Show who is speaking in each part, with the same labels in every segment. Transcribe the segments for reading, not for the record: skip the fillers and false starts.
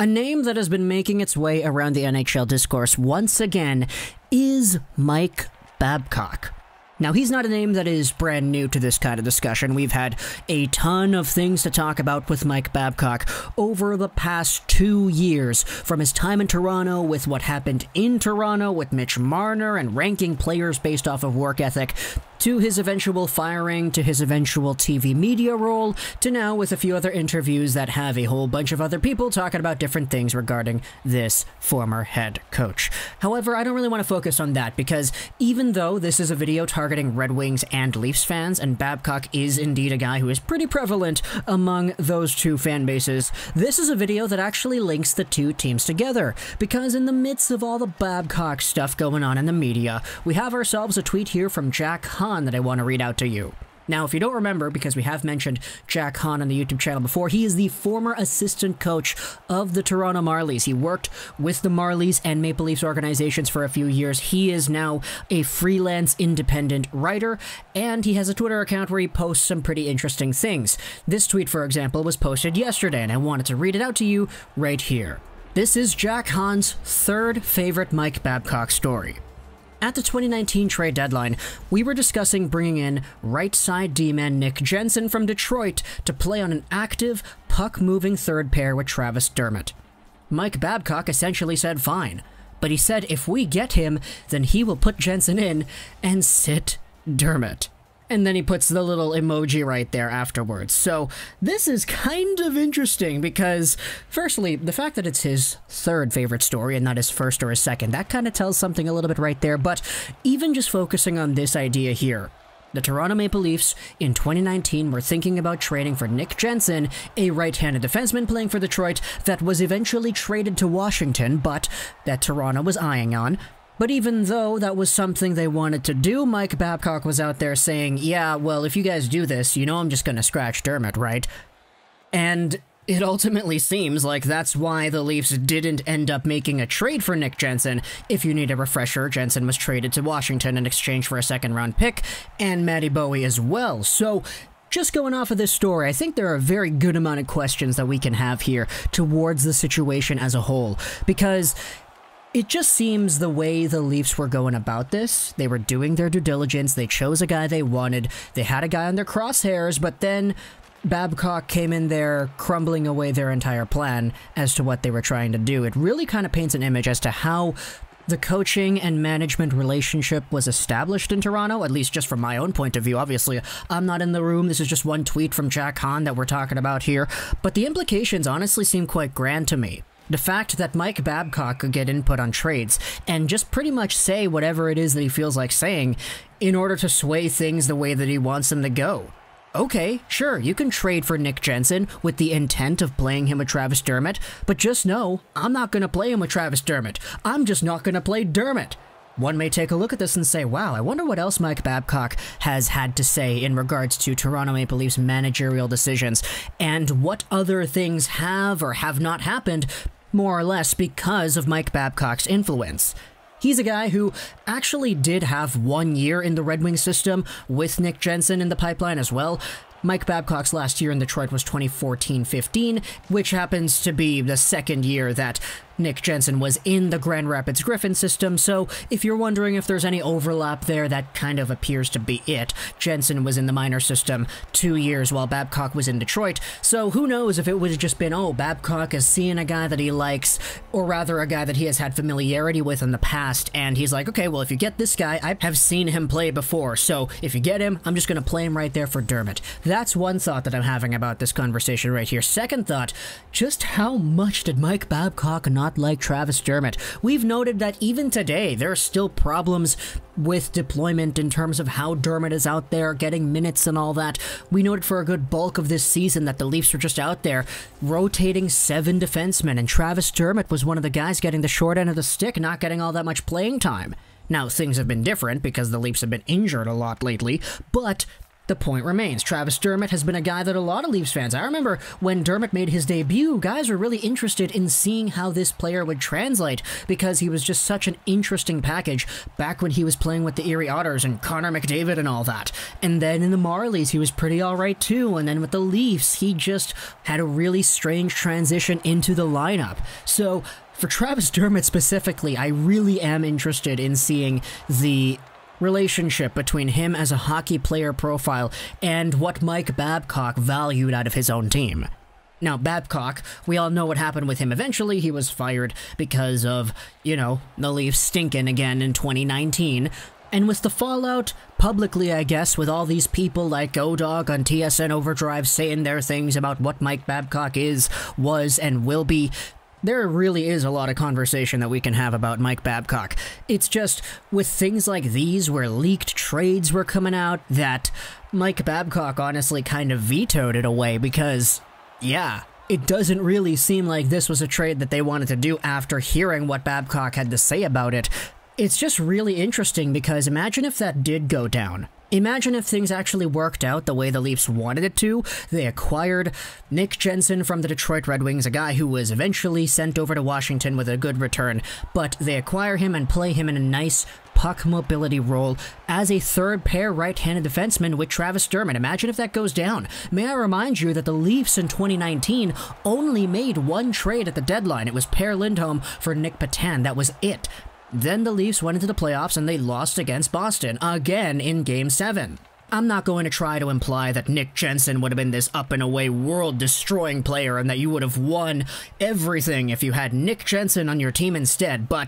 Speaker 1: A name that has been making its way around the NHL discourse once again is Mike Babcock. Now, he's not a name that is brand new to this kind of discussion. We've had a ton of things to talk about with Mike Babcock over the past 2 years, from his time in Toronto with what happened in Toronto with Mitch Marner and ranking players based off of work ethic, to his eventual firing, to his eventual TV media role, to now with a few other interviews that have a whole bunch of other people talking about different things regarding this former head coach. However, I don't really want to focus on that, because even though this is a video targeting Red Wings and Leafs fans, and Babcock is indeed a guy who is pretty prevalent among those two fan bases, this is a video that actually links the two teams together, because in the midst of all the Babcock stuff going on in the media, we have ourselves a tweet here from Jack Hahn that I want to read out to you. Now, if you don't remember, because we have mentioned Jack Hahn on the YouTube channel before, he is the former assistant coach of the Toronto Marlies. He worked with the Marlies and Maple Leafs organizations for a few years. He is now a freelance independent writer, and he has a Twitter account where he posts some pretty interesting things. This tweet, for example, was posted yesterday, and I wanted to read it out to you right here. This is Jack Hahn's third favorite Mike Babcock story. At the 2019 trade deadline, we were discussing bringing in right-side D-man Nick Jensen from Detroit to play on an active, puck-moving third pair with Travis Dermott. Mike Babcock essentially said fine, but he said if we get him, then he will put Jensen in and sit Dermott. And then he puts the little emoji right there afterwards. So this is kind of interesting because, firstly, the fact that it's his third favorite story and not his first or his second, that kind of tells something a little bit right there. But even just focusing on this idea here, the Toronto Maple Leafs in 2019 were thinking about trading for Nick Jensen, a right-handed defenseman playing for Detroit that was eventually traded to Washington, but that Toronto was eyeing on. But even though that was something they wanted to do, Mike Babcock was out there saying, yeah, well, if you guys do this, you know I'm just going to scratch Dermott, right? And it ultimately seems like that's why the Leafs didn't end up making a trade for Nick Jensen. If you need a refresher, Jensen was traded to Washington in exchange for a second-round pick, and Matty Bowie as well. So just going off of this story, I think there are a very good amount of questions that we can have here towards the situation as a whole, because it just seems the way the Leafs were going about this, they were doing their due diligence, they chose a guy they wanted, they had a guy on their crosshairs, but then Babcock came in there crumbling away their entire plan as to what they were trying to do. It really kind of paints an image as to how the coaching and management relationship was established in Toronto, at least just from my own point of view. Obviously, I'm not in the room. This is just one tweet from Jack Hahn that we're talking about here, but the implications honestly seem quite grand to me. The fact that Mike Babcock could get input on trades and just pretty much say whatever it is that he feels like saying in order to sway things the way that he wants them to go. Okay, sure, you can trade for Nick Jensen with the intent of playing him with Travis Dermott, but just know, I'm not going to play him with Travis Dermott. I'm just not going to play Dermott. One may take a look at this and say, wow, I wonder what else Mike Babcock has had to say in regards to Toronto Maple Leafs managerial decisions, and what other things have or have not happened more or less because of Mike Babcock's influence. He's a guy who actually did have 1 year in the Red Wings system with Nick Jensen in the pipeline as well. Mike Babcock's last year in Detroit was 2014-15, which happens to be the second year that Nick Jensen was in the Grand Rapids Griffin system, so if you're wondering if there's any overlap there, that kind of appears to be it. Jensen was in the minor system 2 years while Babcock was in Detroit, so who knows if it would have just been, oh, Babcock is seeing a guy that he likes, or rather a guy that he has had familiarity with in the past, and he's like, okay, well, if you get this guy, I have seen him play before, so if you get him, I'm just going to play him right there for Dermott. That's one thought that I'm having about this conversation right here. Second thought, just how much did Mike Babcock not like Travis Dermott? We've noted that even today, there are still problems with deployment in terms of how Dermott is out there getting minutes and all that. We noted for a good bulk of this season that the Leafs were just out there rotating 7 defensemen, and Travis Dermott was one of the guys getting the short end of the stick, not getting all that much playing time. Now, things have been different because the Leafs have been injured a lot lately, but The point remains, Travis Dermott has been a guy that a lot of Leafs fans, I remember when Dermott made his debut, guys were really interested in seeing how this player would translate because he was just such an interesting package back when he was playing with the Erie Otters and Connor McDavid and all that. And then in the Marlies, he was pretty alright too, and then with the Leafs, he just had a really strange transition into the lineup. So, for Travis Dermott specifically, I really am interested in seeing the relationship between him as a hockey player profile and what Mike Babcock valued out of his own team. Now, Babcock, we all know what happened with him eventually. He was fired because of, you know, the Leafs stinking again in 2019. And with the fallout, publicly I guess, with all these people like O-Dog on TSN Overdrive saying their things about what Mike Babcock is, was, and will be, there really is a lot of conversation that we can have about Mike Babcock. It's just, with things like these where leaked trades were coming out, that Mike Babcock honestly kind of vetoed it away because, yeah, it doesn't really seem like this was a trade that they wanted to do after hearing what Babcock had to say about it. It's just really interesting because imagine if that did go down. Imagine if things actually worked out the way the Leafs wanted it to. They acquired Nick Jensen from the Detroit Red Wings, a guy who was eventually sent over to Washington with a good return, but they acquire him and play him in a nice puck mobility role as a third-pair right-handed defenseman with Travis Dermott. Imagine if that goes down. May I remind you that the Leafs in 2019 only made one trade at the deadline. It was Per Lindholm for Nick Patan. That was it. Then the Leafs went into the playoffs and they lost against Boston, again in Game 7. I'm not going to try to imply that Nick Jensen would have been this up-and-away world-destroying player and that you would have won everything if you had Nick Jensen on your team instead, but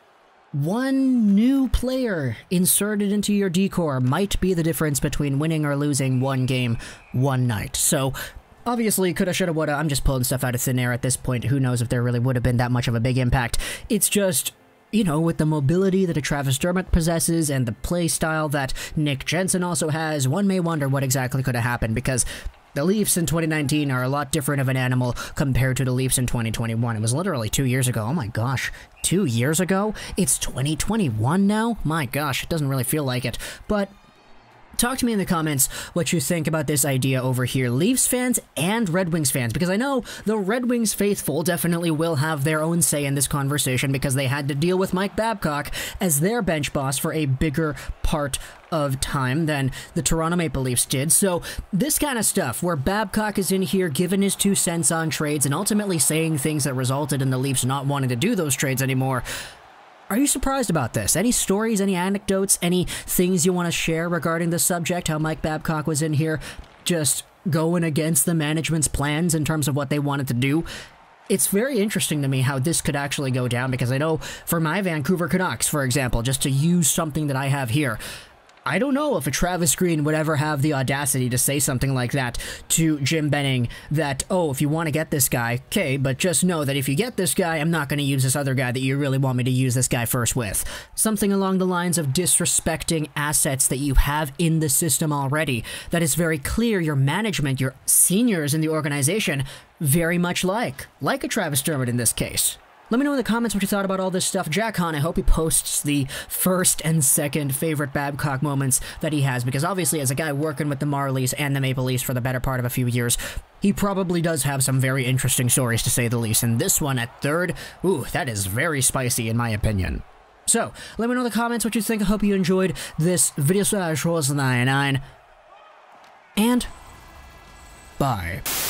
Speaker 1: one new player inserted into your decor might be the difference between winning or losing one game, one night. So, obviously, coulda, shoulda, woulda, I'm just pulling stuff out of thin air at this point. Who knows if there really would have been that much of a big impact. It's just, you know, with the mobility that a Travis Dermott possesses and the play style that Nick Jensen also has, one may wonder what exactly could have happened because the Leafs in 2019 are a lot different of an animal compared to the Leafs in 2021. It was literally 2 years ago. Oh my gosh, 2 years ago? It's 2021 now? My gosh, it doesn't really feel like it. But talk to me in the comments what you think about this idea over here, Leafs fans and Red Wings fans, because I know the Red Wings faithful definitely will have their own say in this conversation because they had to deal with Mike Babcock as their bench boss for a bigger part of time than the Toronto Maple Leafs did. So this kind of stuff where Babcock is in here giving his 2 cents on trades and ultimately saying things that resulted in the Leafs not wanting to do those trades anymore. Are you surprised about this? Any stories, any anecdotes, any things you want to share regarding the subject, how Mike Babcock was in here just going against the management's plans in terms of what they wanted to do? It's very interesting to me how this could actually go down because I know for my Vancouver Canucks, for example, just to use something that I have here, I don't know if a Travis Green would ever have the audacity to say something like that to Jim Benning that, oh, if you want to get this guy, okay, but just know that if you get this guy, I'm not going to use this other guy that you really want me to use this guy first with. Something along the lines of disrespecting assets that you have in the system already. That is very clear your management, your seniors in the organization, very much like a Travis Dermott in this case. Let me know in the comments what you thought about all this stuff. Jack Hahn, I hope he posts the first and second favorite Babcock moments that he has, because obviously as a guy working with the Marlies and the Maple Leafs for the better part of a few years, he probably does have some very interesting stories to say the least, and this one at third, ooh, that is very spicy in my opinion. So, let me know in the comments what you think. I hope you enjoyed this video. And bye.